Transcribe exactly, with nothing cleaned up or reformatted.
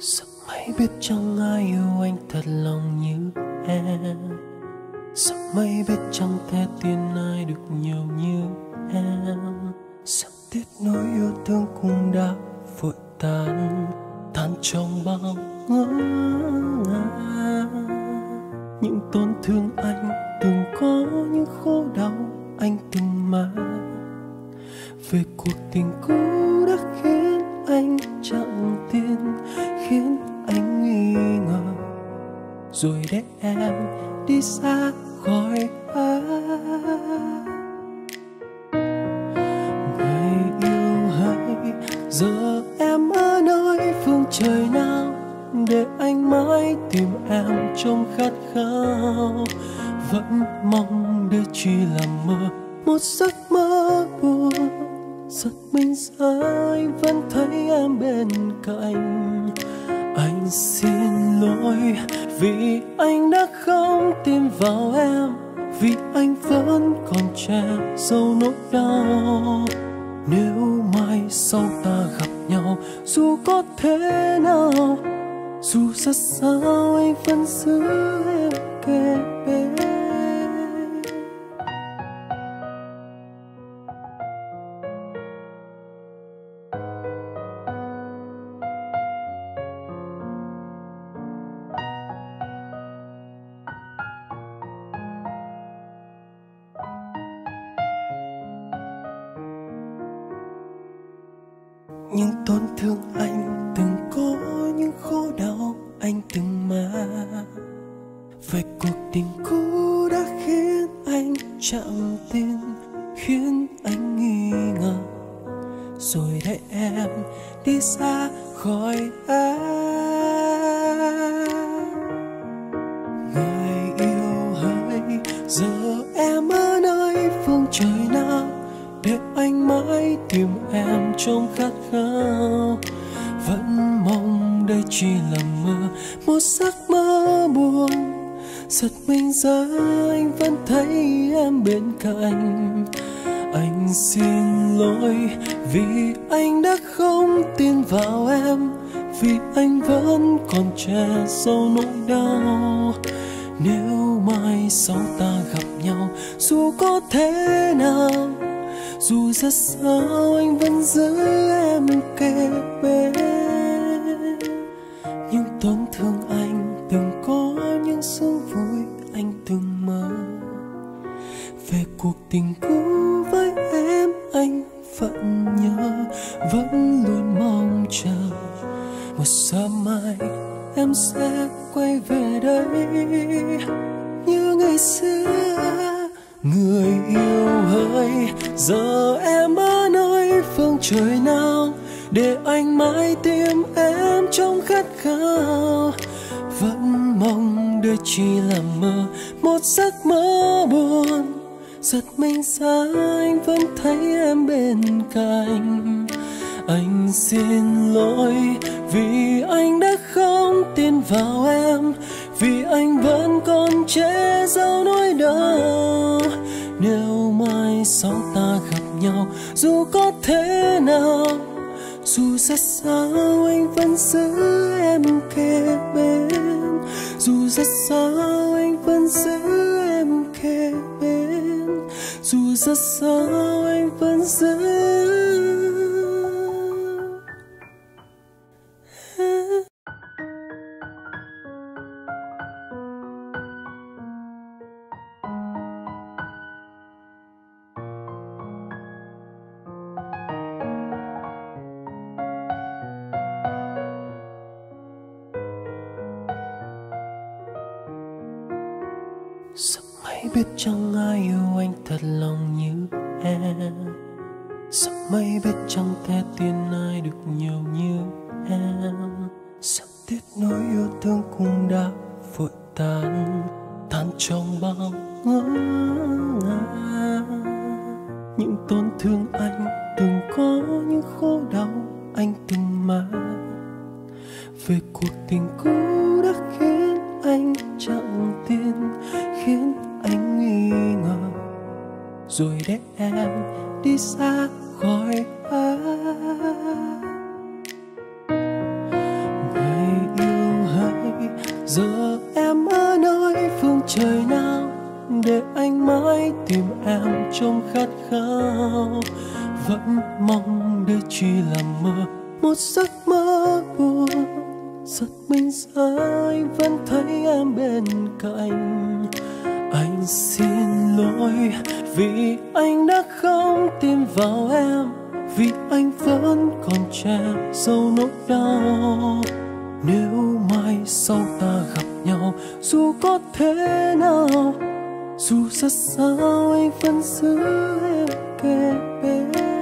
Sao mày biết chẳng ai yêu anh thật lòng như em? Sao mày biết chẳng thể tin ai được nhiều như em? Sao tiếc nỗi yêu thương cũng đã vội tan, tan trong bao ngỡ ngàng. Những tổn thương anh từng có, những khổ đau anh từng mang về cuộc tình cũ đã khiến anh chẳng tin, khiến anh nghi ngờ, rồi để em đi xa khỏi anh. Người yêu hỡi, giờ em ở nơi phương trời nào, để anh mãi tìm em trong khát khao. Vẫn mong đây chỉ là mơ, một giấc mơ buồn. Giật mình ra anh vẫn thấy em bên cạnh. Anh xin lỗi vì anh đã không tin vào em, vì anh vẫn còn trẻ dẫu nỗi đau. Nếu mai sau ta gặp nhau, dù có thế nào, dù rất sao, anh vẫn giữ em kề bên. Những tổn thương anh từng có, những khổ đau anh từng mang về cuộc tình cũ đã khiến anh chẳng tin, khiến anh nghi ngờ, rồi để em đi xa khỏi anh. Người yêu hỡi, giờ em ở nơi phương trời nào, để anh mãi tìm em trong khát khao. Vẫn mong đây chỉ là mơ, một giấc mơ buồn. Giật mình ra anh vẫn thấy em bên cạnh. Anh xin lỗi vì anh đã không tin vào em, vì anh vẫn còn trẻ dẫu nỗi đau. Nếu mai sau ta gặp nhau, dù có thế nào, dù rất sao, anh vẫn giữ em kề bên. Những tổn thương anh từng có, những sương vui anh từng mơ, về cuộc tình cũ với em anh vẫn nhớ, vẫn luôn mong chờ một sớm mai em sẽ quay về đây như ngày xưa. Người yêu hỡi, giờ em ở nơi phương trời nào, để anh mãi tìm em trong khát khao. Vẫn mong đây chỉ là mơ, một giấc mơ buồn. Giật mình ra anh vẫn thấy em bên cạnh. Anh xin lỗi vì anh đã không tin vào em, vì anh vẫn còn trẻ dẫu nỗi đau. Nếu mai sau ta gặp nhau, dù có thế nào, dù rất sao, anh vẫn giữ em kề bên. Dù rất sao, anh vẫn giữ em kề bên. Dù rất sao, anh vẫn giữ. Sao mày biết chẳng ai yêu anh thật lòng như em? Sao mày biết chẳng thể tin ai được nhiều như em? Sao tiếc nỗi yêu thương cũng đã vội tan, tan trong bao ngỡ ngàng. Những tổn thương anh từng có, những khổ đau anh từng mang về cuộc tình cũ đã khiến anh chẳng tin, khiến anh nghi ngờ, rồi để em đi xa khỏi anh. Người để anh mãi tìm em trong khát khao. Vẫn mong đây chỉ là mơ, một giấc mơ buồn. Giật mình dậy vẫn thấy em bên cạnh. Anh xin lỗi vì anh đã không tin vào em, vì anh vẫn còn trẻ dẫu nỗi đau. Nếu mai sau ta gặp nhau, dù có thế nào, dù rất sao anh vẫn giữ em kề bên.